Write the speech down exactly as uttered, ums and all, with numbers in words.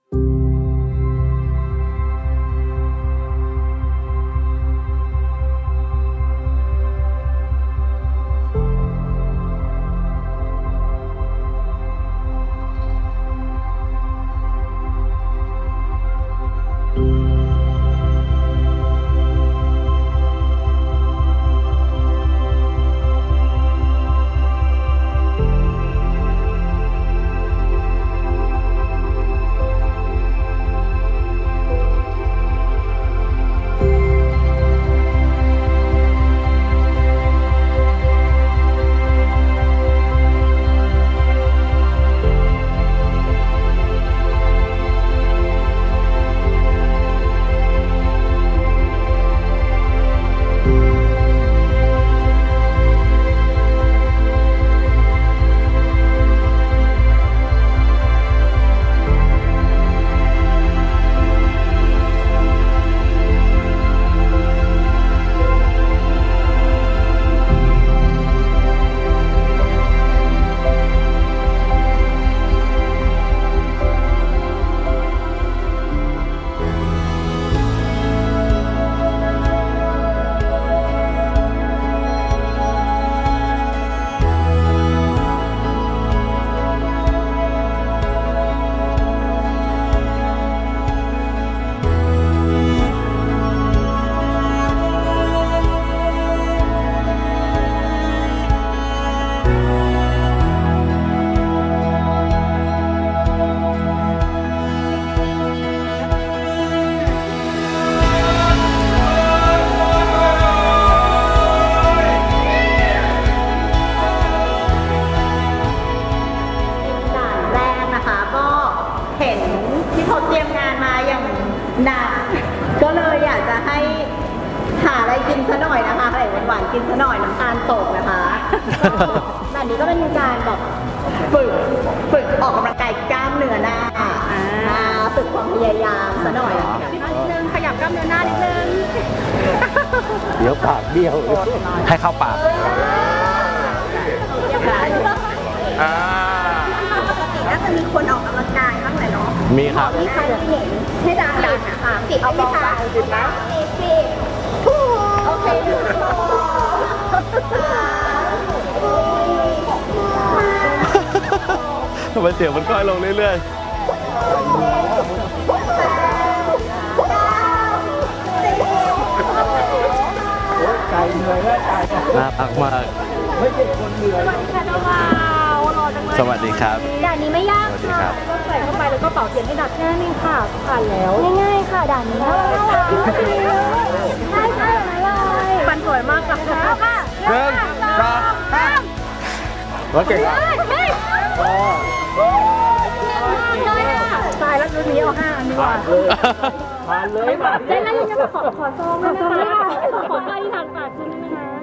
หนักก็เลยอยากจะให้หาอะไรกินซะหน่อยนะคะอะไรหวานๆกินซะหน่อยน้ำตาลตกนะคะแบบนี้ก็เป็นการแบบฝึกฝึกออกกำลังกายกล้ามเนื้อหน้าฝึกความพยายามซะหน่อยขยับหน้านิดนึงขยับกล้ามเนื้อหน้านิดนึงเดี๋ยวปากเบี้ยวให้เข้าปากปกติน่าจะมีคนออกกำลังกายบ้างแหละเนาะมีครับมีใครเห็นให้ดังดังค่ะสิบเอาไหมคะสิบนะสิบสิบโอเคดูทำไมเสียงมันค่อยลงเรื่อยๆใจเหนื่อยแล้วใจน่ารักมากไม่ใช่คนเหนื่อยสวัสดีค่ะน้องวาวรอจังเลยสวัสดีครับด่านนี้ไม่ยากค่ะก็ใส่เข้าไปแล้วก็เป่าเทียนให้ดับแค่นี้ค่ะผ่านแล้วง่ายๆค่ะด่านนี้ใช่ใช่เลยฟันสวยมากค่ะค่ะหนึ่งสองสามรถเก่งมากตายแล้วรุ่นนี้เอาห้าอันดีกว่าผ่านเลยผ่านเลยได้แล้วยังจะขอขอซองได้ไหมคะขอไปทางปากคุณได้ไหมคะ